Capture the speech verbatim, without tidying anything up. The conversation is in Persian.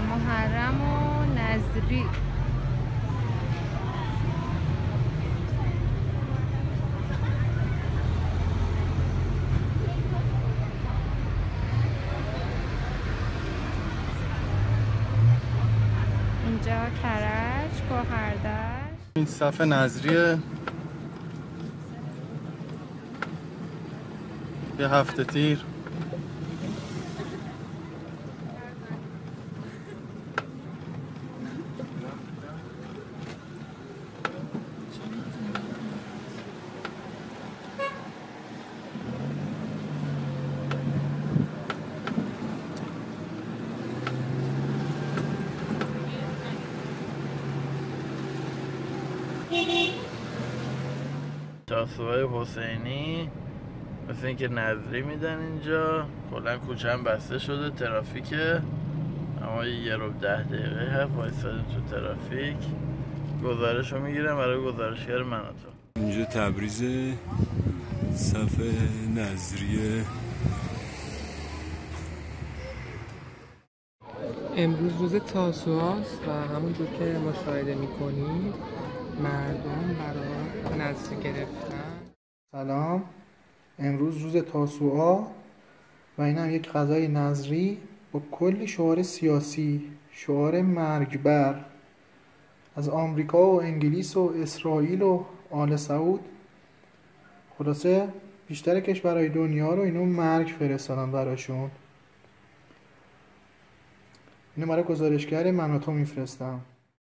محرم و نظری. اینجا کرج، گوهردشت. این صف نظریه یه هفته تیر. تاسوهای حسینی مثل اینکه نظری میدن اینجا. کلا کوچه هم بسته شده، ترافیکه، اما یه رو ده دقیقه هست وایسادیم تو ترافیک. گزارش رو میگیرم برای گزارشگر مناطق. اینجا تبریز، صف نظریه. امروز روز تاسوعاست و همونطور که مشاهده میکنید مردم برای نذر گرفتن. سلام، امروز روز تاسوعا و این هم یک غذای نذری با کلی شعار سیاسی، شعار مرگبر از آمریکا و انگلیس و اسرائیل و آل سعود. خلاصه بیشتر کشورهای دنیا رو اینو مرگ فرستادن براشون. اینو برای گزارشگر من و تو میفرستم.